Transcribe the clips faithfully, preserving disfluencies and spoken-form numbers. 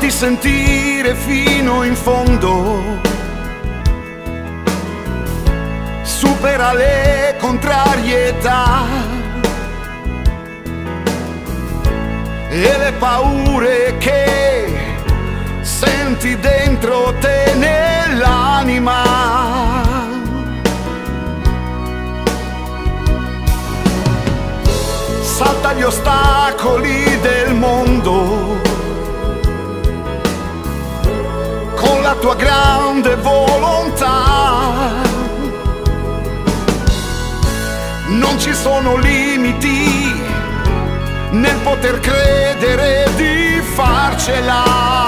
Fatti sentire fino in fondo, supera le contrarietà e le paure che senti dentro te nell'anima. Salta gli ostacoli del mondo con la tua grande volontà. Non ci sono limiti nel poter credere di farcela.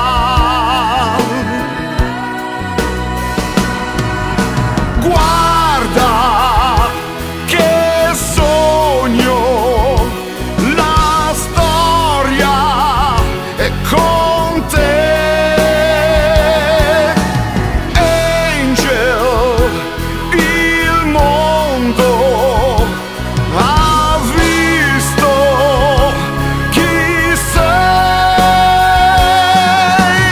Guarda che sogno, la storia è con te. Angel, il mondo ha visto chi sei.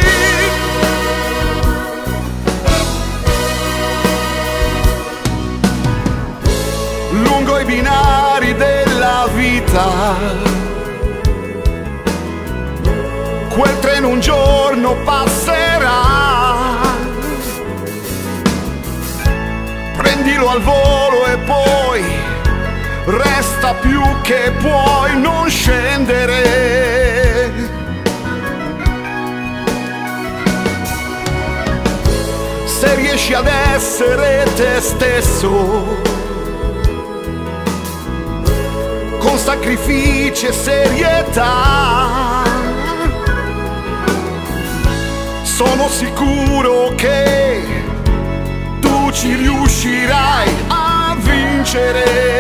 Lungo i binari della vita, quel treno un giorno passerà. Prendilo al volo e poi resta più che puoi non scendere. Se riesci ad essere te stesso, con sacrifici e serietà, sono sicuro che tu ci riuscirai a vincere.